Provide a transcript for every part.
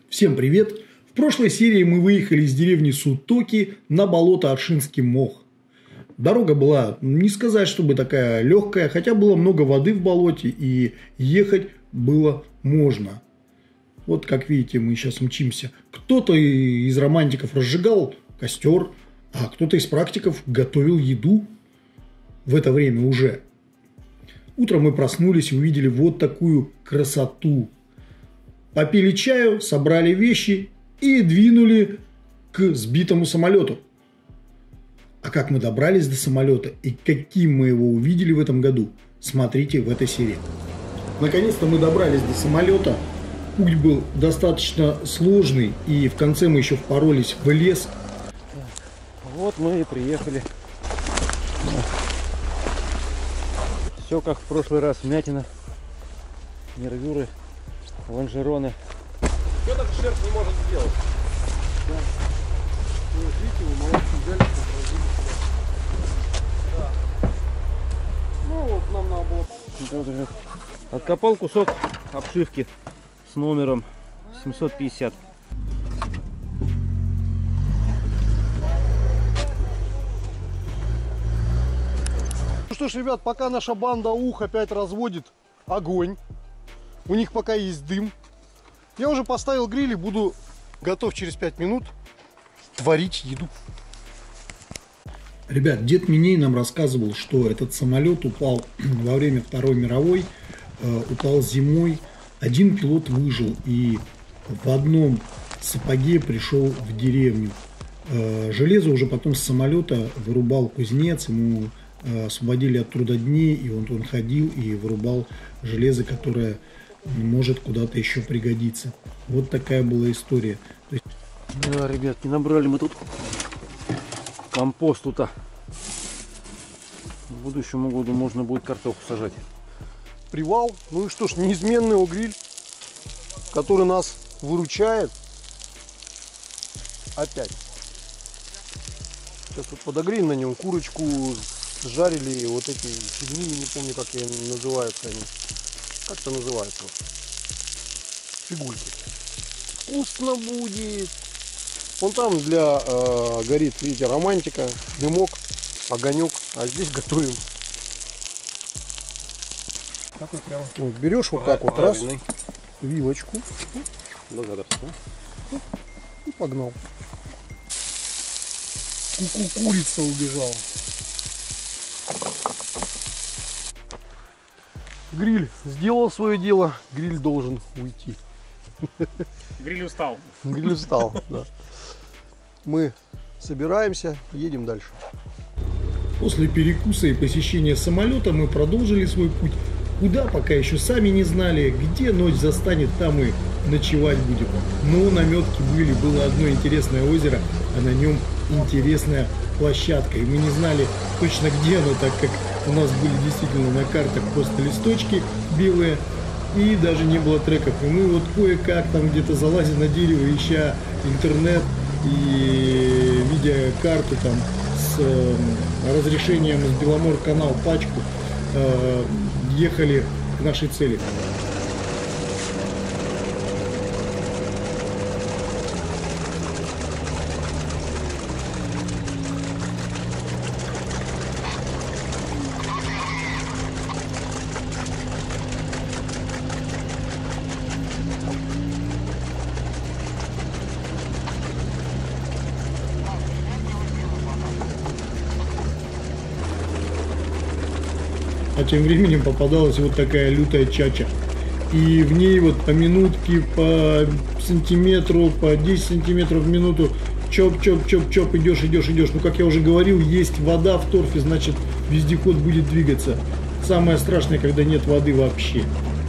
Всем привет! В прошлой серии мы выехали из деревни Сутоки на болото Аршинский мох. Дорога была, не сказать, чтобы такая легкая, хотя было много воды в болоте и ехать было можно. Вот как видите, мы сейчас мчимся. Кто-то из романтиков разжигал костер, а кто-то из практиков готовил еду в это время уже. Утром мы проснулись и увидели вот такую красоту. Попили чаю, собрали вещи и двинули к сбитому самолету. А как мы добрались до самолета и каким мы его увидели в этом году, смотрите в этой серии. Наконец-то мы добрались до самолета. Путь был достаточно сложный, и в конце мы еще впоролись в лес. Вот мы и приехали. Все как в прошлый раз: вмятина, нервюры, лонжероны. Что так шерп не может сделать? Да. Ну, вот видите, вы молодцы, взяли, отразили сюда. Да. Ну, вот нам надо было... Откопал кусок обшивки с номером 750. Ну что ж, ребят, пока наша банда Ух опять разводит огонь, у них пока есть дым, я уже поставил гриль и буду готов через 5 минут творить еду. Ребят, дед Миней нам рассказывал, что этот самолет упал во время Второй мировой, упал зимой. Один пилот выжил и в одном сапоге пришел в деревню. Железо уже потом с самолета вырубал кузнец, ему освободили от трудодней, и он ходил и вырубал железо, которое может куда-то еще пригодиться. Вот такая была история. Да, ребятки, набрали мы тут компосту-то. В будущем году можно будет картоху сажать. Привал, ну и что ж, неизменный гриль, который нас выручает опять. Сейчас вот подогреем на нем курочку, жарили вот эти фигни, не помню, как называются они. Как это называется? Фигульки. Вкусно будет. Вон там горит, видите, романтика, дымок, огонек, а здесь готовим. Вот, берешь вот так вот, раз, вилочку, и погнал. Курица убежала. Гриль сделал свое дело, гриль должен уйти. Гриль устал. Гриль устал, да. Мы собираемся, едем дальше. После перекуса и посещения самолета мы продолжили свой путь. Куда, пока еще сами не знали, где ночь застанет, там и ночевать будем. Но наметки были, было одно интересное озеро, а на нем интересная площадка. И мы не знали точно где оно, так как у нас были действительно на картах просто листочки белые, и даже не было треков. И мы вот кое-как там где-то залазя на дерево, ища интернет и видя карту там с разрешением с Беломор канал пачку, ехали к нашей цели. А тем временем попадалась вот такая лютая чача. И в ней вот по минутке, по сантиметру, по 10 сантиметров в минуту чоп-чоп-чоп-чоп, идешь. Ну, как я уже говорил, есть вода в торфе, значит, вездеход будет двигаться. Самое страшное, когда нет воды вообще.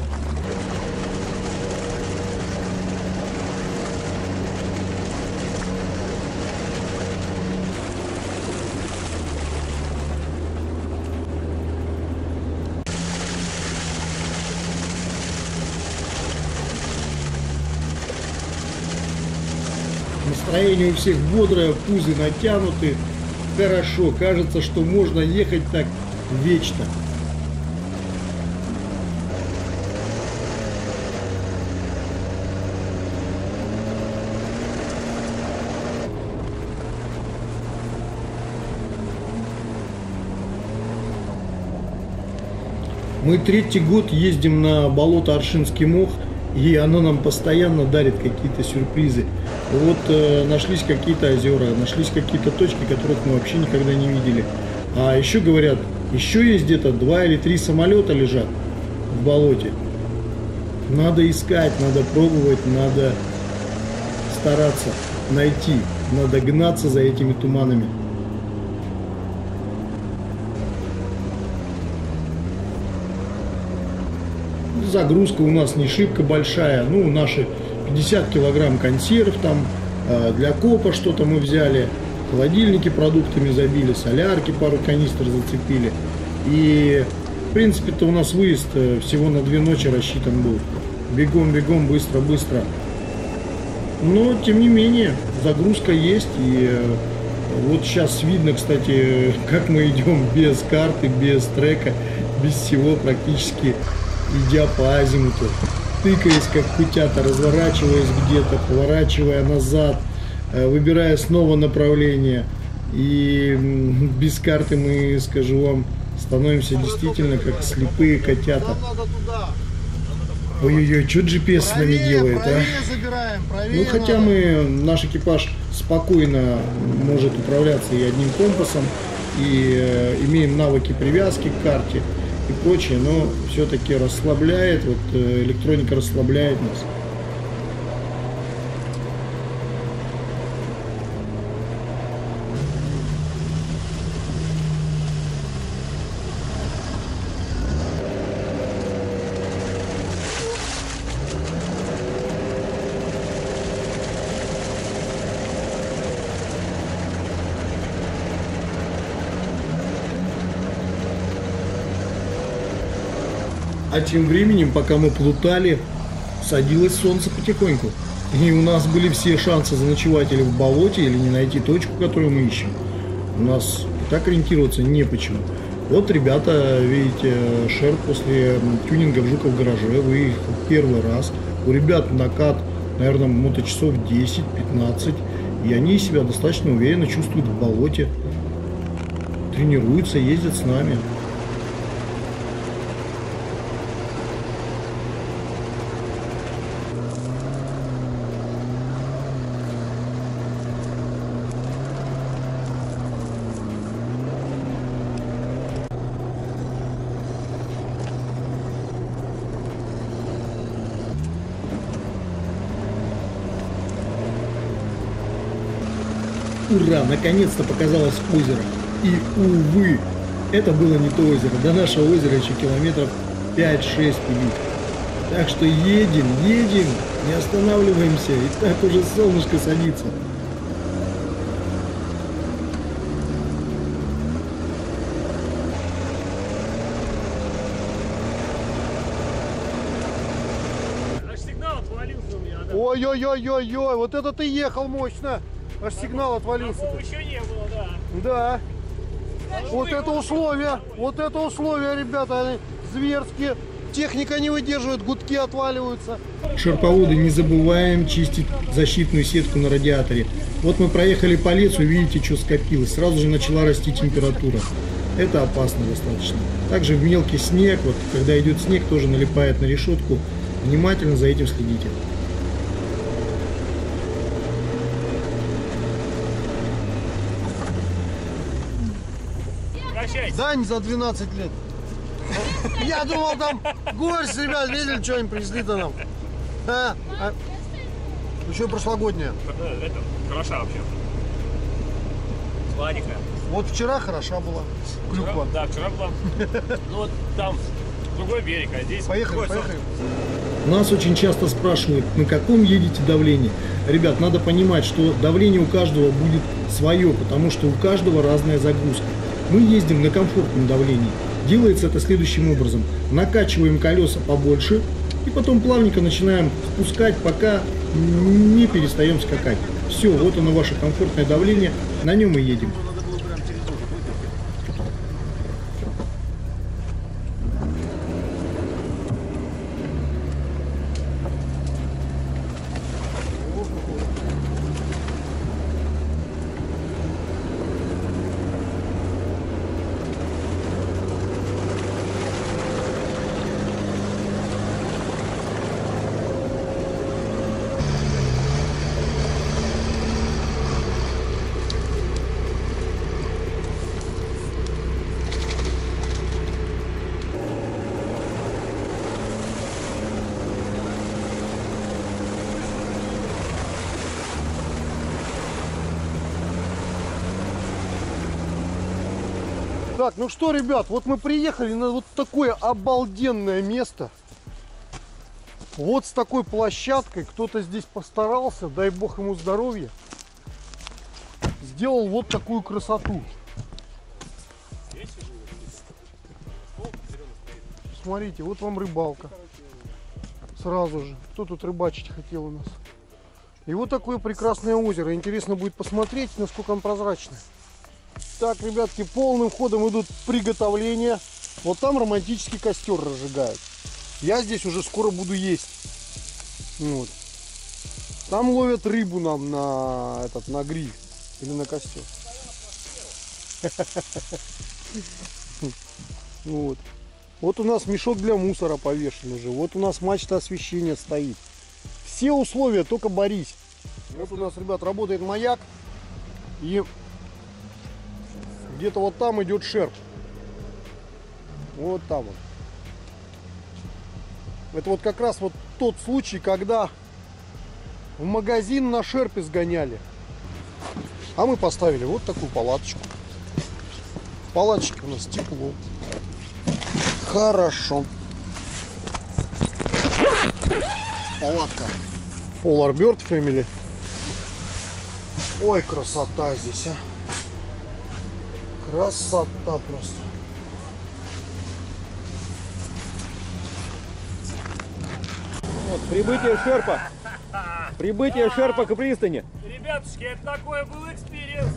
Настроение у всех бодрое, пузы натянуты. Хорошо, кажется, что можно ехать так вечно. Мы третий год ездим на болото Аршинский мох, и оно нам постоянно дарит какие-то сюрпризы. Вот нашлись какие-то озера, нашлись какие-то точки, которых мы вообще никогда не видели. А еще говорят, еще есть где-то 2 или 3 самолета лежат в болоте. Надо искать, надо пробовать, надо стараться найти, надо гнаться за этими туманами. Загрузка у нас не шибко большая, ну, наши 50 килограмм консерв, там для копа что-то мы взяли, холодильники продуктами забили, солярки пару канистр зацепили. И, в принципе-то, у нас выезд всего на 2 ночи рассчитан был. Бегом-бегом, быстро-быстро. Но, тем не менее, загрузка есть. И вот сейчас видно, кстати, как мы идем без карты, без трека, без всего практически, идя по азимуту, тыкаясь как кутята, разворачиваясь где-то, поворачивая назад, выбирая снова направление. И без карты мы, скажу вам, становимся действительно как слепые котята. Ой-ой-ой, что GPS с нами делает, а? Забираем, Ну, хотя наш экипаж спокойно может управляться и одним компасом, и имеем навыки привязки к карте и прочее, но все-таки расслабляет, вот электроника расслабляет нас. А тем временем, пока мы плутали, садилось солнце потихоньку. И у нас были все шансы заночевать или в болоте, или не найти точку, которую мы ищем. У нас и так ориентироваться не почему. Вот ребята, видите, Шер после тюнинга в Жуков гараже выехал первый раз. У ребят накат, наверное, моточасов 10-15. И они себя достаточно уверенно чувствуют в болоте. Тренируются, ездят с нами. Ура! Наконец-то показалось озеро. И, увы, это было не то озеро. До нашего озера еще километров 5-6 пилить. Так что едем, не останавливаемся. И так уже солнышко садится. Аж сигнал отвалился у меня. Ой-ой-ой-ой-ой, вот это ты ехал мощно. Аж сигнал отвалился. Такого еще не было, да. Да. Вот это условия, ребята, они зверские. Техника не выдерживает, гудки отваливаются. Шерповоды, не забываем чистить защитную сетку на радиаторе. Вот мы проехали по лесу, видите, что скопилось. Сразу же начала расти температура. Это опасно достаточно. Также в мелкий снег, вот когда идет снег, тоже налипает на решетку. Внимательно за этим следите. Дань за 12 лет. Я думал, там горсть, ребят, видели, что им привезли-то нам. Еще прошлогодняя. Это хороша вообще. Сладенькая. Вот вчера хороша была. Клюква. Да, вчера была. Ну вот там другой берег, а здесь... Поехали. Нас очень часто спрашивают, на каком едете давлении. Ребят, надо понимать, что давление у каждого будет свое, потому что у каждого разная загрузка. Мы ездим на комфортном давлении. Делается это следующим образом. Накачиваем колеса побольше и потом плавненько начинаем спускать, пока не перестаем скакать. Все, вот оно ваше комфортное давление, на нем и едем. Так, ну что, ребят, вот мы приехали на вот такое обалденное место. Вот с такой площадкой. Кто-то здесь постарался, дай бог ему здоровья. Сделал вот такую красоту. Смотрите, вот вам рыбалка. Сразу же. Кто тут рыбачить хотел у нас? И вот такое прекрасное озеро. Интересно будет посмотреть, насколько оно прозрачное. Так, ребятки, полным ходом идут приготовления. Вот там романтический костер разжигают. Я здесь уже скоро буду есть. Вот. Там ловят рыбу нам на гриль или на костер. Вот. Вот у нас мешок для мусора повешен уже. Вот у нас мачта освещения стоит. Все условия, только борись. Вот у нас, ребят, работает маяк. И где-то вот там идет шерп. Вот там вот. Это вот как раз вот тот случай, когда в магазин на шерпе сгоняли. А мы поставили вот такую палаточку. В палаточке у нас тепло. Хорошо. Палатка Polar Bird Family. Ой, красота здесь, а. Красота просто. Вот, прибытие шерпа. Прибытие шерпа к пристани. Ребятушки, это такой был экспириенс.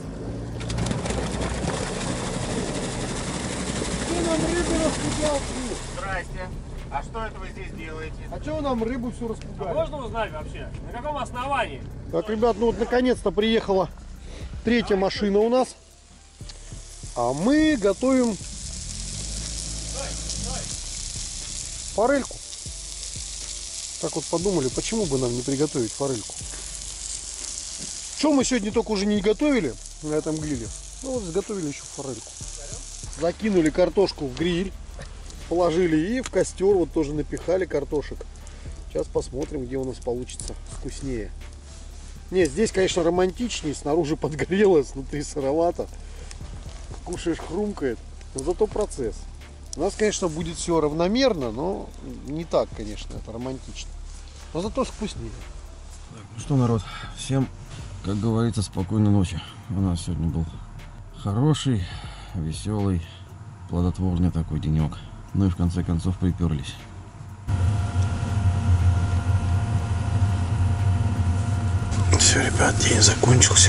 Ты нам рыбу распугал. Здрасте. А что это вы здесь делаете? А чего нам рыбу всю распугали? Можно узнать вообще, на каком основании? Так, ребят, ну вот наконец-то приехала третья машина у нас. А мы готовим форельку. Так вот подумали, почему бы нам не приготовить форельку. Что мы сегодня только уже не готовили на этом гриле? Ну вот сготовили еще форельку. Закинули картошку в гриль, положили и в костер вот тоже напихали картошек. Сейчас посмотрим, где у нас получится вкуснее. Не, здесь, конечно, романтичнее, снаружи подгорело, снутри сыровато. Кушаешь, хрумкает, но зато процесс. У нас, конечно, будет все равномерно, но не так, конечно, это романтично. Но зато вкуснее. Ну что, народ, всем, как говорится, спокойной ночи. У нас сегодня был хороший, веселый, плодотворный такой денек. Ну и в конце концов приперлись. Все, ребят, день закончился.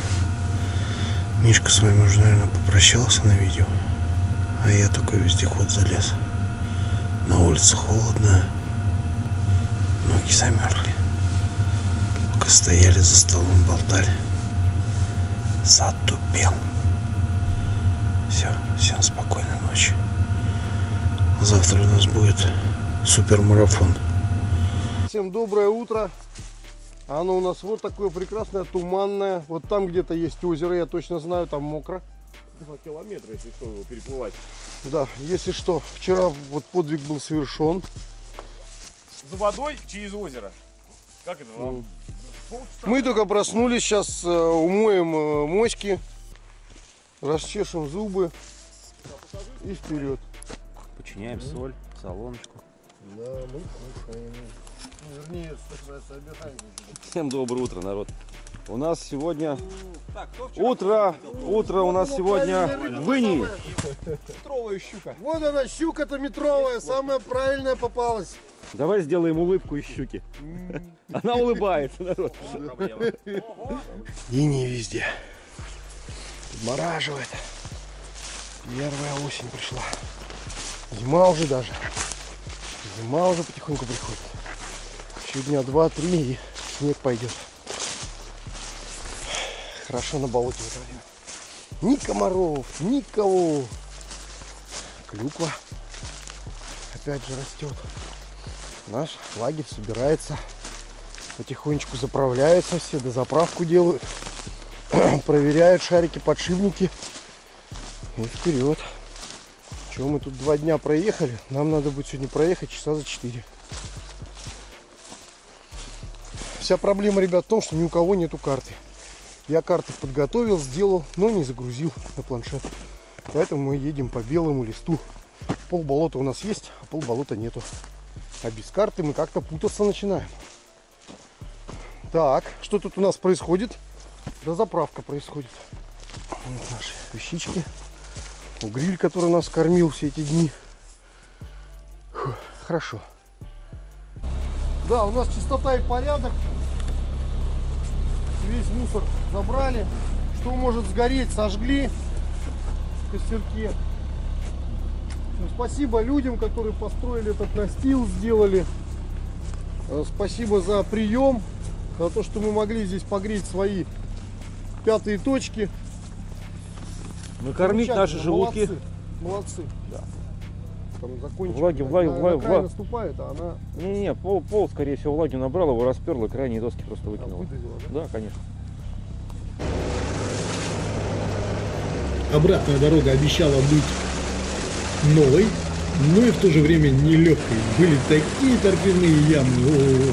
Мишка с вами уже, наверное, попрощался на видео. А я такой вездеход залез. На улице холодно. Ноги замерзли. Пока стояли за столом, болтали. Затупел. Все, всем спокойной ночи. Завтра у нас будет супермарафон. Всем доброе утро. Оно у нас вот такое прекрасное, туманное. Вот там где-то есть озеро, я точно знаю, там мокро. 2 километра, если что, его переплывать. Да, если что, вчера вот подвиг был совершен. За водой через озеро. Как это вам? Мы только проснулись, сейчас умоем моськи, расчешем зубы и вперед. Починяем соль, солоночку. Да, мы кушаем. Вернее, собираем. Всем доброе утро, народ. У нас сегодня утро у нас сегодня в Инии. Метровая щука. Вот она, щука-то метровая, самая правильная попалась. Давай сделаем улыбку из щуки. Она улыбается, народ. И не везде. Подмораживает. Первая осень пришла. Зима уже даже. Зима уже потихоньку приходит. Еще дня 2-3 и снег пойдет. Хорошо на болоте в это время. Ни комаров, никого. Клюква опять же растет. Наш лагерь собирается. Потихонечку заправляются все, дозаправку делают. Проверяют шарики, подшипники. И вперед. Чего мы тут 2 дня проехали? Нам надо будет сегодня проехать часа за 4. Вся проблема, ребят, в том, что ни у кого нету карты. Я карты подготовил, сделал, но не загрузил на планшет. Поэтому мы едем по белому листу. Пол болота у нас есть, а пол болота нету. А без карты мы как-то путаться начинаем. Так, что тут у нас происходит? Да заправка происходит. Вот наши вещички. Гриль, который нас кормил все эти дни. Фу, хорошо. Да, у нас чистота и порядок. Весь мусор забрали. Что может сгореть, сожгли в костерке. Спасибо людям, которые построили этот настил, сделали. Спасибо за прием, за то, что мы могли здесь погреть свои пятые точки. Накормить наши желудки. Молодцы, молодцы, да. Там закончили. Влага. Наступает, а она... Не, пол, скорее всего, влаги набрал, его расперло, крайние доски просто выкинуло. Выдавила, да? Да, конечно. Обратная дорога обещала быть новой, но и в то же время нелегкой. Были такие торфяные ямы. О-о-о.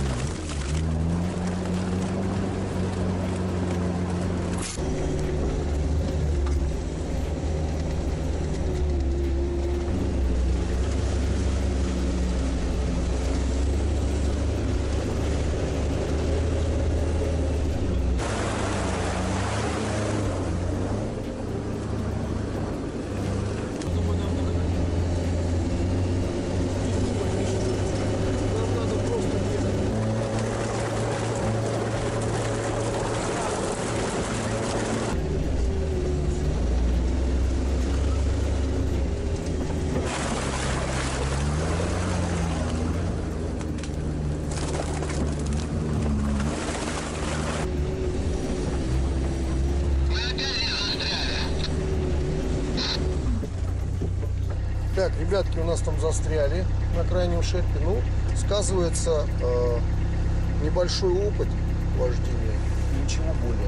Так, ребятки у нас там застряли на крайнем шерпе. Ну, сказывается небольшой опыт вождения. Ничего более.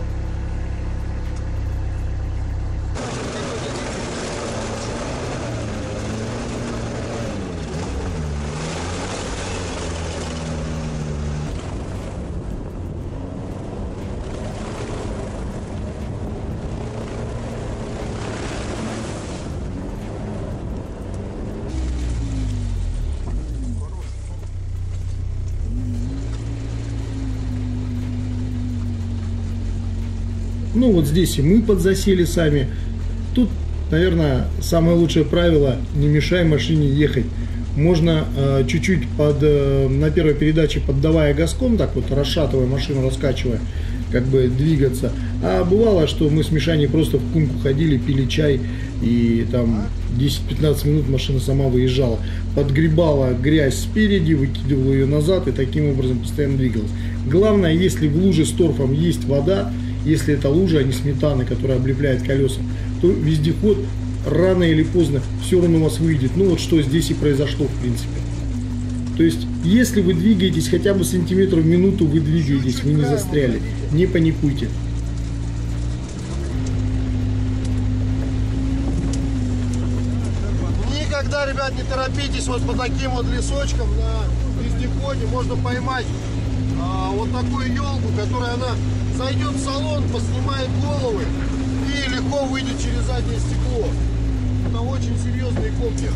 Ну вот здесь и мы подзасели сами. Тут, наверное, самое лучшее правило: не мешай машине ехать. Можно чуть-чуть на первой передаче, поддавая газком, так вот расшатывая машину, раскачивая, как бы двигаться. А бывало, что мы с Мишаней просто в кумку ходили, пили чай, и там 10-15 минут машина сама выезжала. Подгребала грязь спереди, выкидывала ее назад и таким образом постоянно двигалась. Главное, если в луже с торфом есть вода, если это лужа, а не сметана, которая облепляет колеса, то вездеход рано или поздно все равно у вас выйдет. Ну вот что здесь и произошло в принципе. То есть, если вы двигаетесь хотя бы сантиметр в минуту, вы двигаетесь, вы не застряли. Не паникуйте. Никогда, ребят, не торопитесь. Вот по таким вот лесочкам на вездеходе можно поймать вот такую елку, которая она зайдет в салон, поснимает головы и легко выйдет через заднее стекло. Это очень серьезные копья.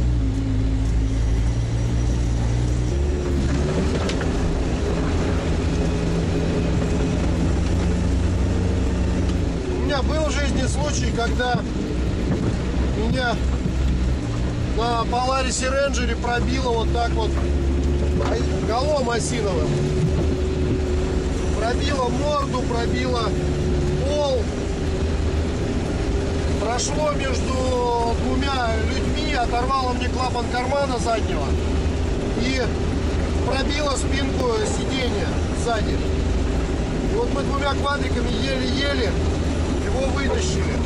У меня был в жизни случай, когда меня на Polaris Ranger пробило вот так вот голом осиновым. Пробило морду, пробило пол. Прошло между двумя людьми, оторвало мне клапан кармана заднего и пробило спинку сиденья сзади. И вот мы двумя квадриками еле-еле его вытащили.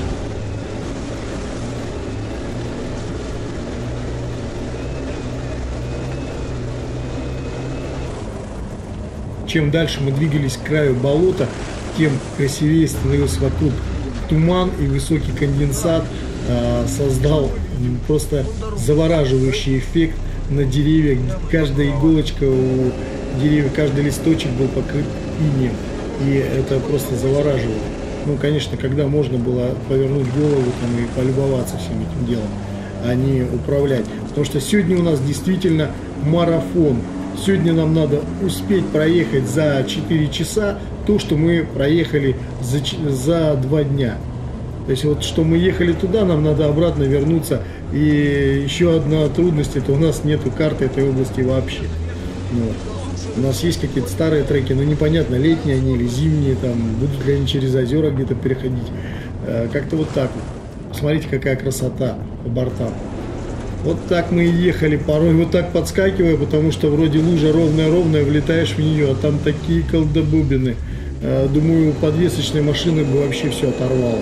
Чем дальше мы двигались к краю болота, тем красивее становился вокруг туман, и высокий конденсат создал просто завораживающий эффект на деревьях. Каждая иголочка у деревьев, каждый листочек был покрыт инеем, и это просто завораживало. Ну, конечно, когда можно было повернуть голову там, и полюбоваться всем этим делом, а не управлять. Потому что сегодня у нас действительно марафон. Сегодня нам надо успеть проехать за 4 часа то, что мы проехали за 2 дня. То есть вот что мы ехали туда, нам надо обратно вернуться. И еще одна трудность, это у нас нету карты этой области вообще. Вот. У нас есть какие-то старые треки, но непонятно, летние они или зимние, там, будут ли они через озера где-то переходить. Как-то вот так вот. Посмотрите, какая красота по бортам. Вот так мы и ехали, порой вот так подскакивая, потому что вроде лужа ровная-ровная, влетаешь в нее, а там такие колдобубины. Думаю, у подвесочной машины бы вообще все оторвало.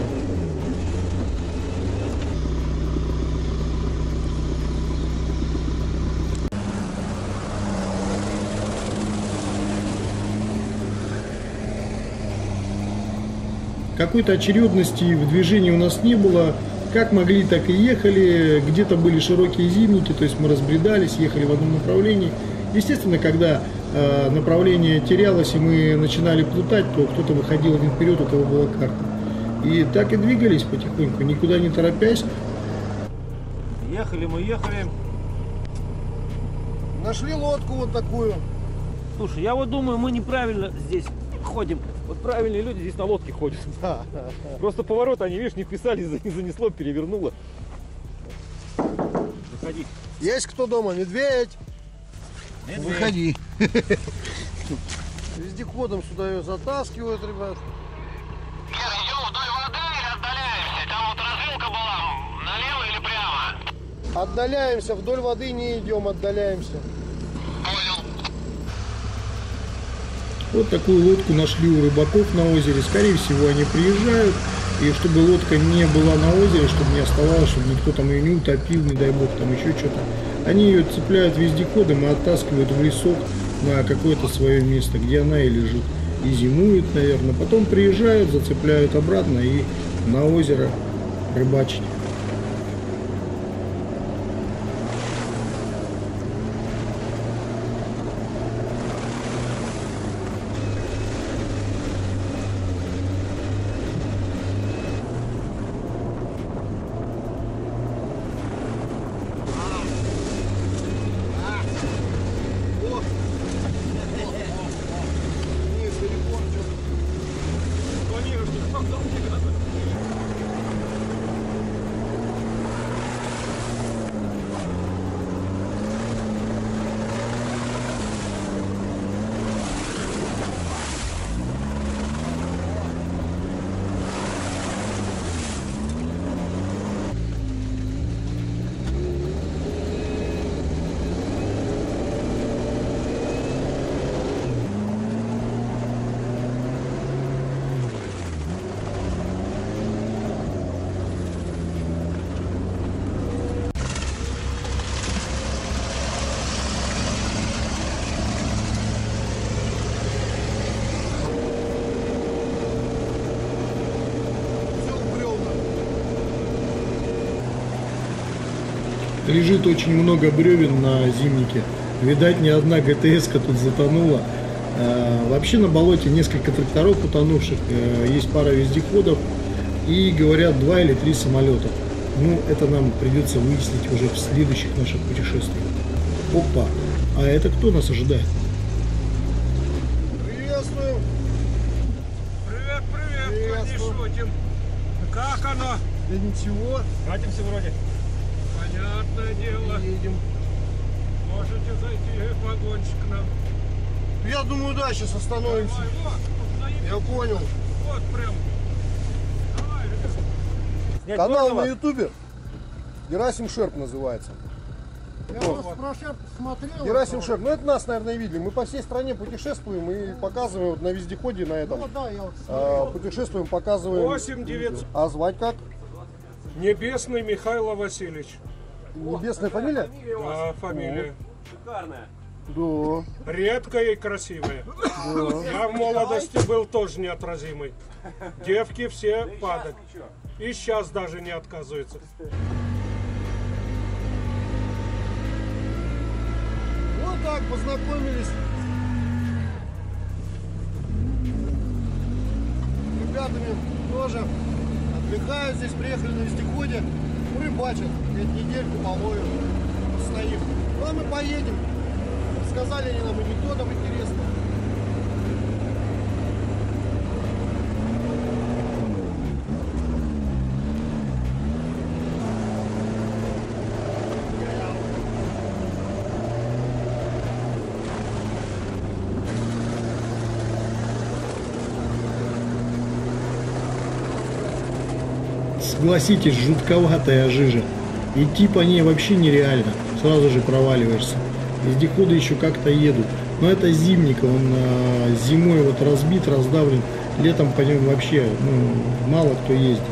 Какой-то очередности в движении у нас не было. Как могли, так и ехали. Где-то были широкие зимники, то есть мы разбредались, ехали в одном направлении. Естественно, когда направление терялось и мы начинали плутать, то кто-то выходил один вперед, у кого была карта. И так и двигались потихоньку, никуда не торопясь. Ехали мы, ехали. Нашли лодку вот такую. Слушай, я вот думаю, мы неправильно здесь ходим. Вот правильные люди здесь на лодке ходят. Просто поворот они, видишь, не вписали, занесло, перевернуло. Заходи. Есть кто дома? Медведь? Выходи. Вездеходом сюда ее затаскивают, ребят. Гера, идем вдоль воды или отдаляемся? Там вот развилка была, налево или прямо? Отдаляемся, вдоль воды не идем, отдаляемся. Понял. Вот такую лодку нашли у рыбаков на озере. Скорее всего, они приезжают. И чтобы лодка не была на озере, чтобы не оставалось, чтобы никто там ее не утопил, не дай бог, там еще что-то. Они ее цепляют вездеходом и оттаскивают в лесок на какое-то свое место, где она и лежит. И зимует, наверное. Потом приезжают, зацепляют обратно и на озеро рыбачить. Лежит очень много бревен на зимнике. Видать, ни одна ГТС-ка тут затонула. Вообще на болоте несколько тракторов утонувших, есть пара вездеходов и, говорят, 2 или 3 самолета. Ну, это нам придется выяснить уже в следующих наших путешествиях. Опа! А это кто нас ожидает? Приветствуем! Привет, привет, Приветствую. не шутим. Как оно? Да ничего, Катимся вроде. Понятное дело. едем. Можете зайти в вагончик к нам. Я думаю, да, сейчас остановимся. Давай, вот, тут заебись. Я понял. Вот прям. Давай, ребят. Снять Канал можно на вас? ютубе Герасим Шерп называется. Я вас про Шерп смотрел. Герасим Шерп, ну это нас, наверное, видели. Мы по всей стране путешествуем и показываем вот на вездеходе на этом. Ну да, я вот Путешествуем, показываем. 8900. А звать как? Небесный Михаил Васильевич. Небесная фамилия? Да, фамилия. Шикарная. Да. Редкая и красивая. Я в молодости был тоже неотразимый. Девки все падают. И сейчас даже не отказываются. Вот так познакомились. Ребят ребятами тоже отдыхают здесь, приехали на вездеходе, рыбачат, недельку половим, стоим. Ну а мы поедем, сказали они нам анекдотов интересных. Согласитесь, жутковатая жижа. Идти по ней вообще нереально. Сразу же проваливаешься. Вездеходы еще как-то едут. Но это зимник, он зимой вот разбит, раздавлен. Летом по нему вообще мало кто ездит.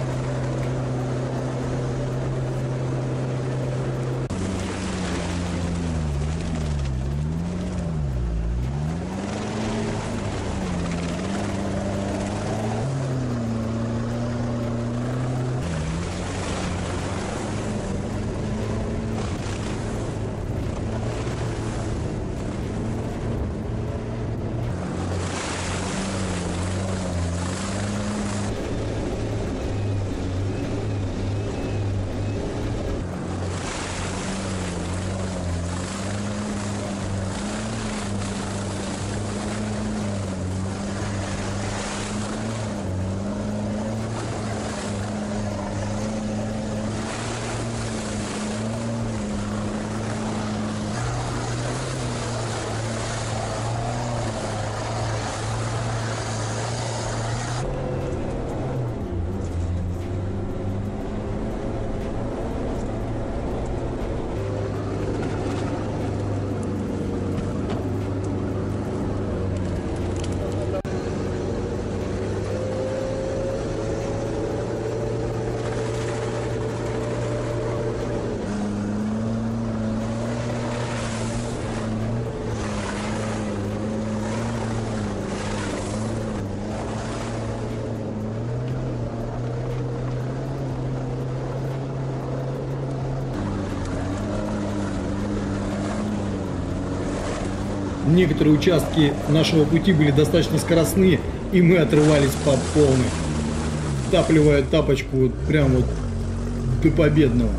Некоторые участки нашего пути были достаточно скоростные, и мы отрывались по полной, втапливая тапочку вот прям вот до победного.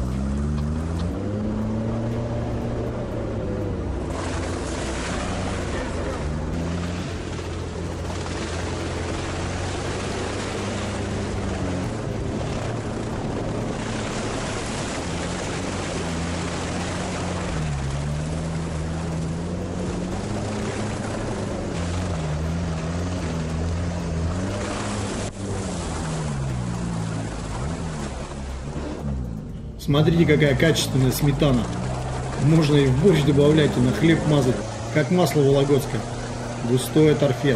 Смотрите, какая качественная сметана. Можно и в борщ добавлять, и на хлеб мазать, как масло вологодское. Густое торфец.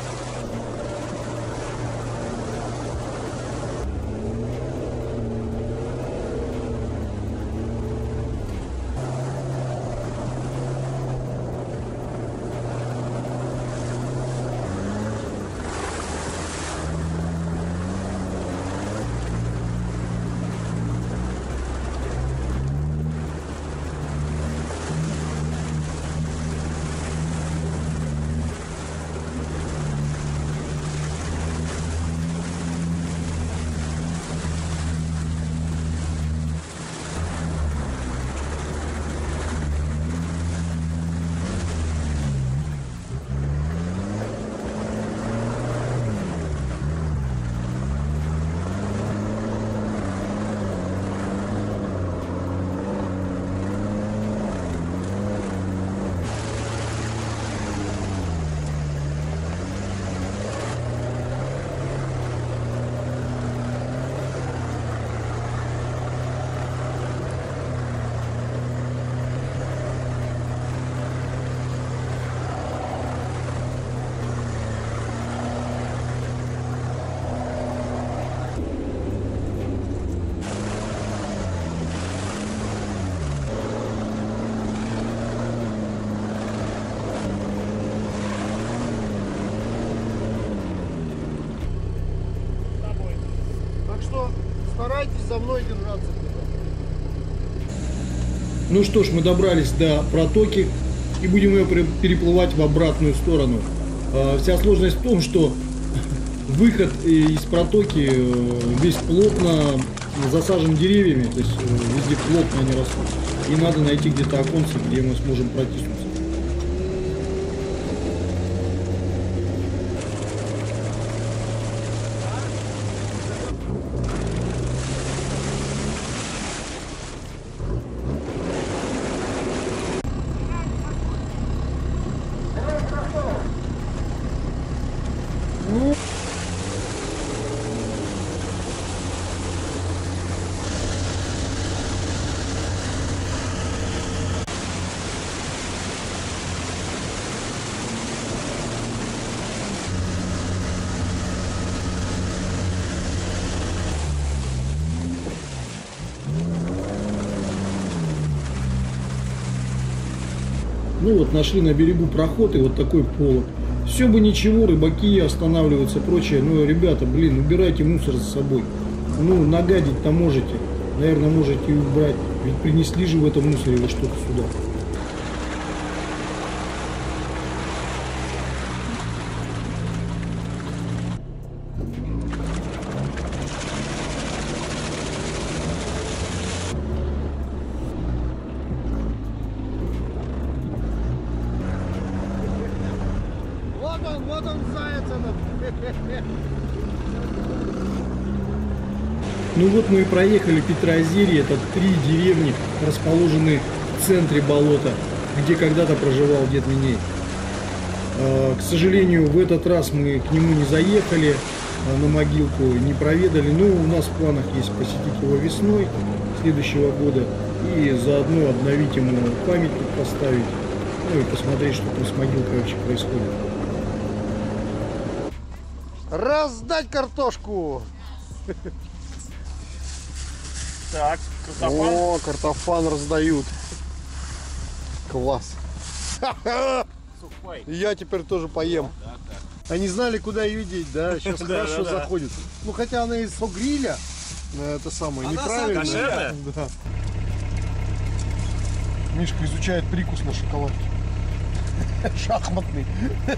Старайтесь за мной держаться. Ну что ж, мы добрались до протоки и будем ее переплывать в обратную сторону. Вся сложность в том, что Выход из протоки весь плотно засажен деревьями, то есть везде плотно они растут. И надо найти где-то оконце, где мы сможем протиснуться. Ну вот, нашли на берегу проход и вот такой полог. Все бы ничего, рыбаки останавливаются и прочее. Но, ребята, блин, убирайте мусор за собой. Ну, нагадить-то можете. Наверное, можете и убрать. Ведь принесли же в этом мусоре вы что-то сюда. Вот он заяц этот. Ну вот мы и проехали Петрозерье. Это 3 деревни, расположенные в центре болота, где когда-то проживал дед Миней. К сожалению, в этот раз мы к нему не заехали, на могилку не проведали. Но у нас в планах есть посетить его весной следующего года и заодно обновить ему памятник поставить, ну и посмотреть, что там с могилкой вообще происходит. Раздать картошку! Так, картофан. О, картофан раздают. Класс. Сухой. Я теперь тоже поем. Они знали, куда ее деть, да? Сейчас хорошо заходит. Ну, хотя она из согриля, это самое, неправильно. кошерная? Да. Мишка изучает прикус на шоколадке. Шахматный.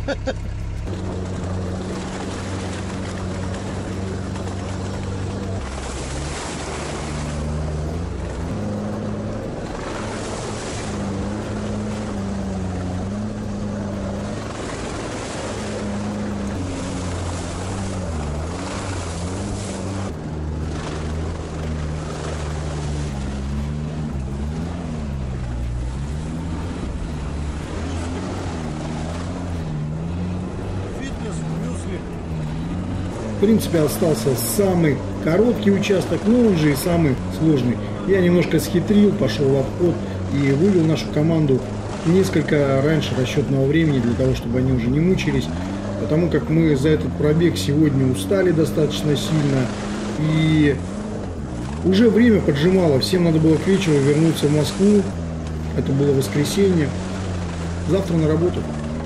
В принципе, остался самый короткий участок, но он же и самый сложный. Я немножко схитрил, пошел в обход и вывел нашу команду несколько раньше расчетного времени, для того, чтобы они уже не мучились. Потому как мы за этот пробег сегодня устали достаточно сильно. И уже время поджимало, всем надо было к вечеру вернуться в Москву. Это было воскресенье. Завтра на работу.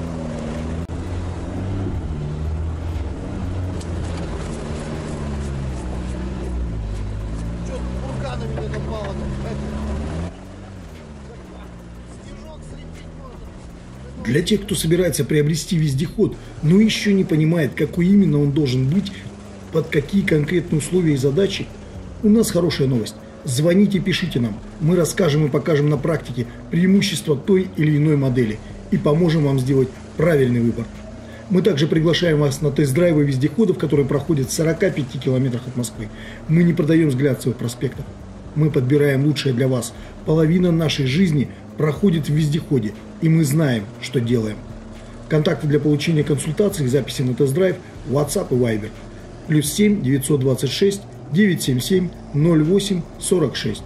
Для тех, кто собирается приобрести вездеход, но еще не понимает, какой именно он должен быть, под какие конкретные условия и задачи, у нас хорошая новость. Звоните, пишите нам. Мы расскажем и покажем на практике преимущества той или иной модели и поможем вам сделать правильный выбор. Мы также приглашаем вас на тест-драйвы вездеходов, которые проходят в 45 километрах от Москвы. Мы не продаем с глянцевых проспектов. Мы подбираем лучшее для вас. Половина нашей жизни проходит в вездеходе, и мы знаем, что делаем. Контакты для получения консультаций и записи на тест-драйв WhatsApp и Viber. +7 926 977 08 46.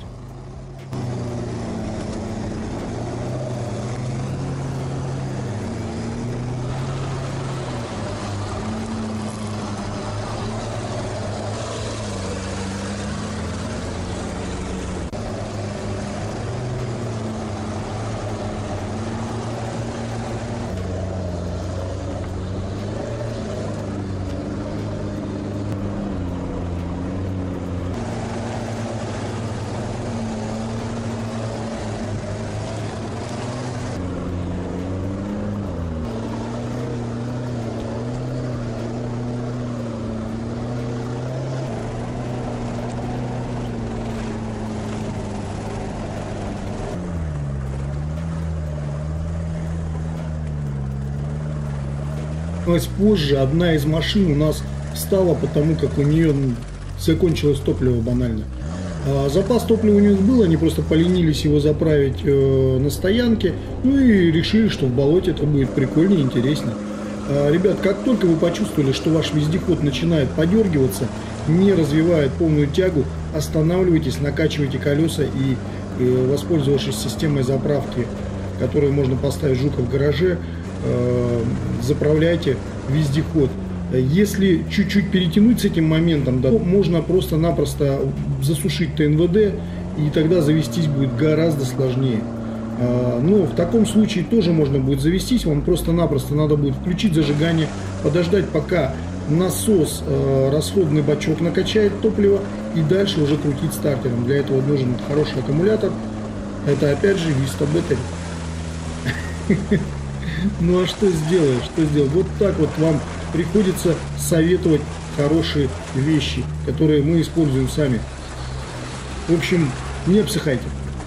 позже одна из машин у нас встала, потому как у нее закончилось топливо банально. Запас топлива у них был, они просто поленились его заправить на стоянке, ну и решили, что в болоте это будет прикольнее и интереснее. Ребят, как только вы почувствовали, что ваш вездеход начинает подергиваться, не развивает полную тягу, останавливайтесь, накачивайте колеса и, воспользовавшись системой заправки, которую можно поставить Жука в гараже, заправляйте вездеход. Если чуть-чуть перетянуть с этим моментом, да, можно просто-напросто засушить ТНВД, и тогда завестись будет гораздо сложнее. Но в таком случае тоже можно будет завестись, вам просто-напросто надо будет включить зажигание, подождать, пока насос, расходный бачок накачает топливо, и дальше уже крутить стартером. Для этого нужен хороший аккумулятор. Это опять же Vista Battery. Ну а что сделаешь? Вот так вот вам приходится советовать хорошие вещи, которые мы используем сами. В общем, не обсыхайте.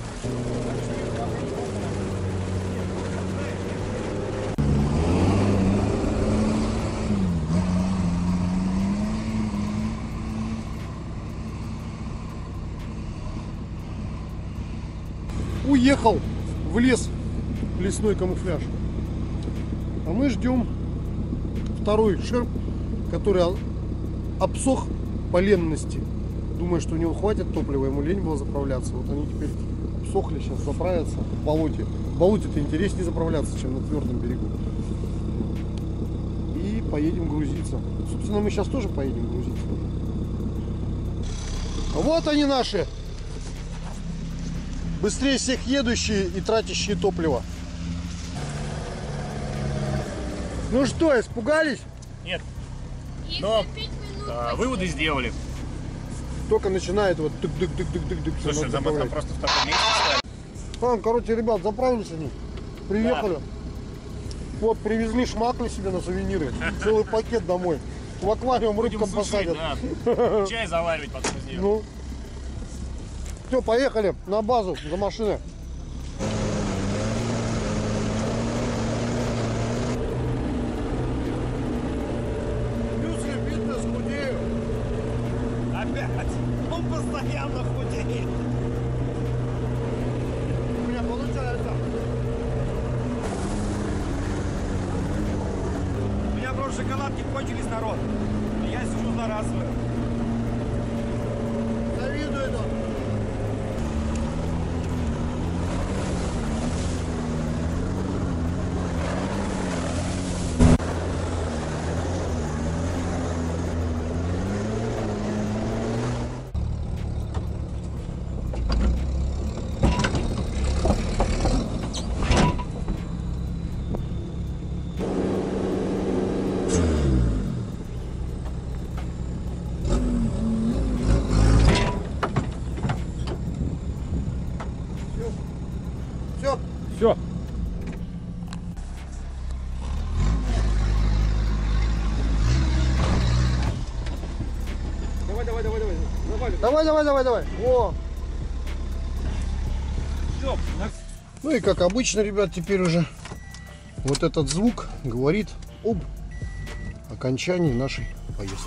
Уехал в лес, лесной камуфляж. А мы ждем второй шерп, который обсох по ленности. Думаю, что у него хватит топлива, ему лень было заправляться. Вот они теперь обсохли, сейчас заправятся в болоте. В болоте-то интереснее заправляться, чем на твердом берегу. И поедем грузиться. Собственно, мы сейчас тоже поедем грузиться. Вот они наши. Быстрее всех едущие и тратящие топливо. Ну что, испугались? Нет. Но выводы сделали. Только начинает вот тык-тык-тык-тык-тык. Слушай, там просто в таком месте стали. Короче, ребят, заправились они. Приехали. Да. Вот, привезли шмакли себе на сувениры. Целый пакет домой. В аквариум рыбкам посадят. Да. Чай заваривать потом из нее. Ну. Все, поехали на базу за машиной. Плюсы, фитнес, худею. Опять? Он постоянно худеет. У меня получается. У меня просто шоколадки кончились, народ. Я сижу заразываю. Завидую это. Все. Давай. О. Все. Ну и как обычно, ребят, теперь уже вот этот звук говорит об окончании нашей поездки.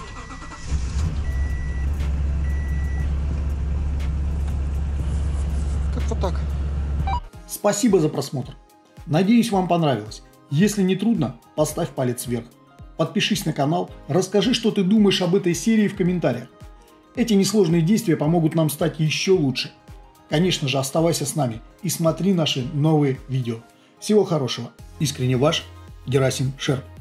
Как-то так. Спасибо за просмотр. Надеюсь, вам понравилось. Если не трудно, поставь палец вверх. Подпишись на канал, расскажи, что ты думаешь об этой серии в комментариях. Эти несложные действия помогут нам стать еще лучше. Конечно же, оставайся с нами и смотри наши новые видео. Всего хорошего. Искренне ваш Герасим Шерп.